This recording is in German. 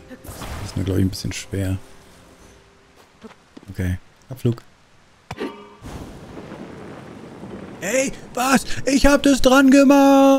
Das ist mir, glaube ich, ein bisschen schwer. Okay, Abflug. Ey, was? Ich hab das dran gemacht!